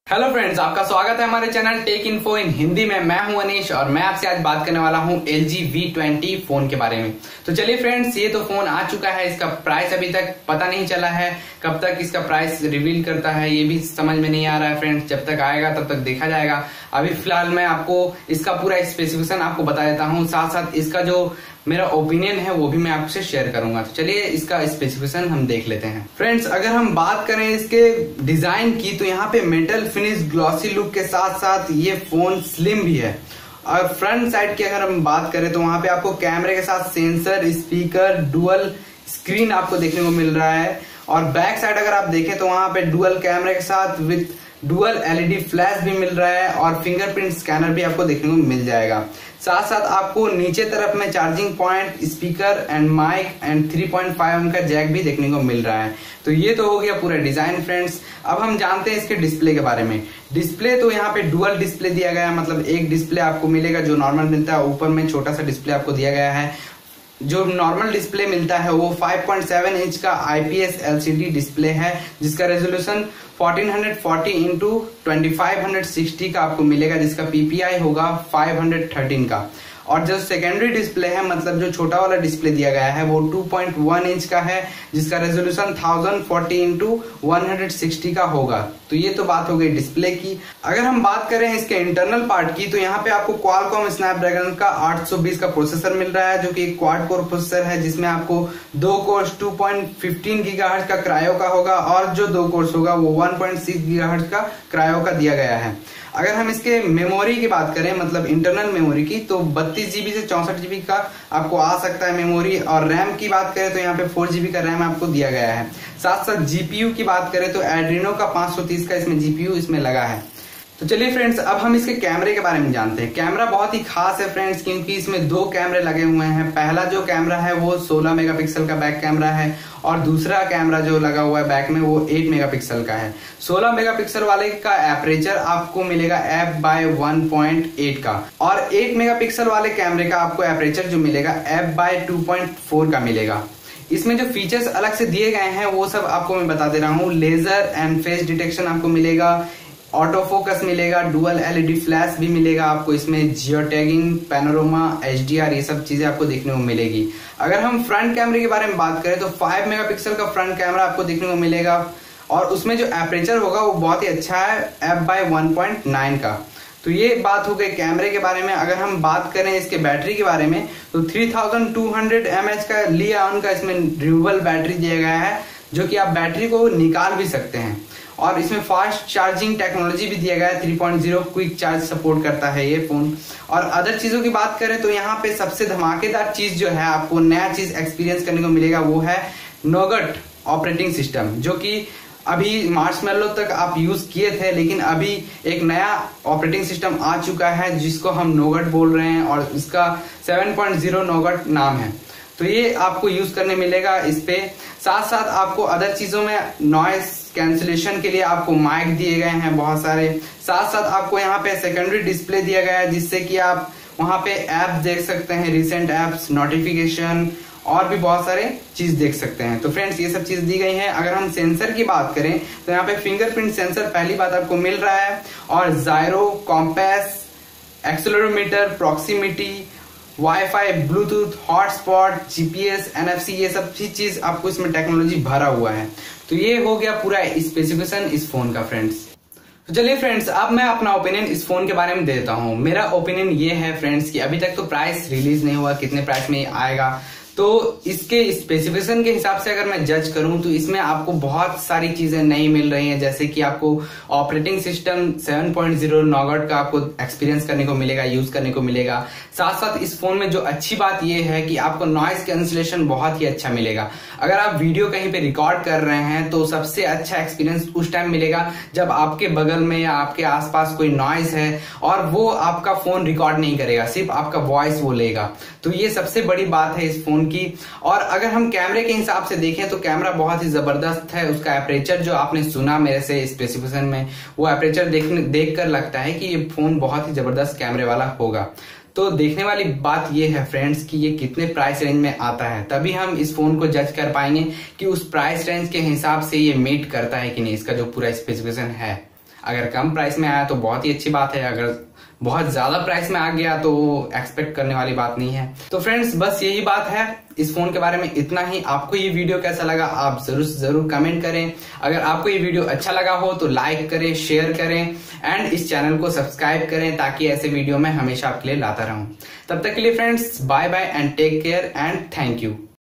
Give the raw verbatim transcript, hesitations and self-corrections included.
Hello friends, आपका स्वागत है हमारे channel tech info in Hindi में। मैं हूं अनीश और मैं आपसे आज बात करने वाला हूं L G V twenty phone के बारे में। तो चलिए फ्रेंड्स, ये तो फोन आ चुका है, इसका प्राइस अभी तक पता नहीं चला है, कब तक इसका प्राइस रिवील करता है ये भी समझ में नहीं आ रहा है फ्रेंड्स। जब तक आएगा तब तक देखा जाएगा। अभी फिलहाल मैं आपको इसका पूरा स्पेसिफिकेशन आपको बता देता हूँ, साथ साथ इसका जो मेरा ओपिनियन है वो भी मैं आपसे शेयर करूंगा। तो चलिए इसका स्पेसिफिकेशन हम देख लेते हैं। फ्रेंड्स, अगर हम बात करें इसके डिजाइन की तो यहाँ पे मेटल फिनिश ग्लॉसी लुक के साथ साथ ये फोन स्लिम भी है। और फ्रंट साइड की अगर हम बात करें तो वहां पे आपको कैमरे के साथ सेंसर, स्पीकर, डुअल स्क्रीन आपको देखने को मिल रहा है। और बैक साइड अगर आप देखें तो वहां पे डुअल कैमरे के साथ विद डुअल एलईडी फ्लैश भी मिल रहा है और फिंगरप्रिंट स्कैनर भी आपको देखने को मिल जाएगा। साथ साथ आपको नीचे तरफ में charging point, speaker and mic and three point five M का जैक भी देखने को मिल रहा है। तो ये तो हो गया पूरा डिजाइन फ्रेंड्स। अब हम जानते हैं इसके डिस्प्ले के बारे में। डिस्प्ले तो यहाँ पे डुअल डिस्प्ले दिया गया है, मतलब एक डिस्प्ले आपको मिलेगा जो नॉर्मल मिलता है, ऊपर में छोटा सा डिस्प्ले आपको दिया गया है। जो नॉर्मल डिस्प्ले मिलता है वो फाइव पॉइंट सेवन इंच का आईपीएस एलसीडी डिस्प्ले है, जिसका resolution fourteen forty into twenty five sixty का आपको मिलेगा, जिसका पीपीआई होगा फाइव थर्टीन का। और जो सेकेंडरी डिस्प्ले है, मतलब जो छोटा वाला डिस्प्ले दिया गया है, वो टू पॉइंट वन इंच का है, जिसका resolution thousand forty into one sixty का होगा। तो ये तो बात हो गई डिस्प्ले की। अगर हम बात करें इसके इंटरनल पार्ट की तो यहाँ पे आपको क्वालकॉम स्नैपड्रैगन का आठ सौ बीस का प्रोसेसर मिल रहा है, जो कि एक क्वाड कोर प्रोसेसर है, जिसमें आपको दो cores two point fifteen gigahertz का क्रायो का होगा और जो दो कोर्स होगा वो वन पॉइंट सिक्स गीगाहर्ट्ज का क्रायो का दिया गया है। अगर हम इसके मेमोरी की बात करें, मतलब इंटरनल मेमोरी की, तो बत्तीस जीबी से चौसठ जीबी का आपको आ सकता है मेमोरी। और रैम की बात करें तो यहाँ पे फोर जीबी का रैम आपको दिया गया है। साथ साथ जीपीयू की बात करें तो एड्रीनो का पांच सौ तीस का इसमें जीपीयू इसमें लगा है। तो चलिए फ्रेंड्स, अब हम इसके कैमरे के बारे में जानते हैं। कैमरा बहुत ही खास है फ्रेंड्स, क्योंकि इसमें दो कैमरे लगे हुए हैं। पहला जो कैमरा है वो सोलह मेगापिक्सल का बैक कैमरा है और दूसरा कैमरा जो लगा हुआ है बैक में वो एट मेगापिक्सल का है। सोलह मेगापिक्सल वाले का एपरेचर आपको मिलेगा F by one point eight का, और एट मेगापिक्सल वाले कैमरे का आपको एपरेचर जो मिलेगा F by two point four का मिलेगा। इसमें जो फीचर्स अलग से दिए गए हैं वो सब आपको मैं बता दे रहा हूँ। लेजर एंड फेस डिटेक्शन आपको मिलेगा, ऑटो फोकस मिलेगा, डुअल एलईडी फ्लैश भी मिलेगा आपको इसमें, जियो टैगिंग, पैनोरामा, एचडीआर, ये सब चीजें आपको देखने को मिलेगी। अगर हम फ्रंट कैमरे के बारे में बात करें तो फाइव मेगापिक्सल का फ्रंट कैमरा आपको देखने को मिलेगा और उसमें जो एपरेचर होगा वो बहुत ही अच्छा है, F by one point nine का। तो ये बात हो गई कैमरे के बारे में। अगर हम बात करें इसके बैटरी के बारे में तो three thousand two hundred M H का लिऑन का इसमें रिन्यूएबल बैटरी दिया गया है, जो कि आप बैटरी को निकाल भी सकते हैं। और इसमें फास्ट चार्जिंग टेक्नोलॉजी भी दिया गया है, three point zero quick charge support करता है ये फोन। और अदर चीजों की बात करें तो यहाँ पे सबसे धमाकेदार चीज जो है, आपको नया चीज एक्सपीरियंस करने को मिलेगा, वो है नोगट ऑपरेटिंग सिस्टम, जो कि अभी मार्शमैलो तक आप यूज किए थे, लेकिन अभी एक नया ऑपरेटिंग सिस्टम आ चुका है जिसको हम नोगट बोल रहे हैं और इसका सेवन पॉइंट ज़ीरो नोगट नाम है। तो ये आपको यूज करने मिलेगा इस पे। साथ साथ आपको अदर चीजों में नॉइस कैंसिलेशन के लिए आपको माइक दिए गए हैं बहुत सारे। साथ साथ आपको यहाँ पे सेकेंडरी डिस्प्ले दिया गया है, जिससे कि आप वहां पे ऐप देख सकते हैं, रिसेंट एप्स, नोटिफिकेशन और भी बहुत सारे चीज देख सकते हैं। तो फ्रेंड्स, ये सब चीज दी गई है। अगर हम सेंसर की बात करें तो यहाँ पे फिंगरप्रिंट सेंसर पहली बात आपको मिल रहा है, और gyro, compass, accelerometer, proximity, WiFi, Bluetooth, hotspot, GPS, NFC, ये सब चीज आपको इसमें टेक्नोलॉजी भरा हुआ है। तो ये हो गया पूरा स्पेसिफिकेशन इस फोन का फ्रेंड्स। तो चलिए फ्रेंड्स, अब मैं अपना ओपिनियन इस फोन के बारे में देता हूँ। मेरा ओपिनियन ये है फ्रेंड्स कि अभी तक तो प्राइस रिलीज नहीं हुआ, कितने प्राइस में आएगा। तो इसके स्पेसिफिकेशन के हिसाब से अगर मैं जज करूं तो इसमें आपको बहुत सारी चीजें नहीं मिल रही हैं, जैसे कि आपको operating system seven point zero Nougat का आपको एक्सपीरियंस करने को मिलेगा, यूज करने को मिलेगा। साथ साथ इस फोन में जो अच्छी बात यह है कि आपको नॉइस कैंसिलेशन बहुत ही अच्छा मिलेगा। अगर आप वीडियो कहीं पे रिकॉर्ड कर रहे हैं तो सबसे अच्छा एक्सपीरियंस उस टाइम मिलेगा जब आपके बगल में या आपके आसपास कोई नॉइस है और वो आपका फोन रिकॉर्ड नहीं करेगा, सिर्फ आपका वॉइस वो लेगा। तो ये सबसे बड़ी बात है इस फोन की। और अगर हम कैमरे के हिसाब से देखें तो कैमरा बहुत ही जबरदस्त है। उसका एपरेचर जो आपने सुना मेरे से स्पेसिफिकेशन में, वो एपरेचर देखने देखकर लगता है कि ये फोन बहुत ही जबरदस्त कैमरे वाला होगा। तो देखने वाली बात ये है फ्रेंड्स कि ये कितने प्राइस रेंज में आता है, तभी हम इस फोन को जज कर पाएंगे कि उस प्राइस रेंज के हिसाब से ये मीट करता है कि नहीं, इसका जो पूरा स्पेसिफिकेशन है। अगर कम प्राइस में आया तो बहुत ही अच्छी बात है, अगर बहुत ज्यादा प्राइस में आ गया तो एक्सपेक्ट करने वाली बात नहीं है। तो फ्रेंड्स बस यही बात है इस फोन के बारे में, इतना ही। आपको ये वीडियो कैसा लगा आप जरूर जरूर कमेंट करें। अगर आपको ये वीडियो अच्छा लगा हो तो लाइक करें, शेयर करें एंड इस चैनल को सब्सक्राइब करें ताकि ऐसे वीडियो मैं हमेशा आपके लिए लाता रहूं। तब तक के लिए friends bye bye and take care and thank you.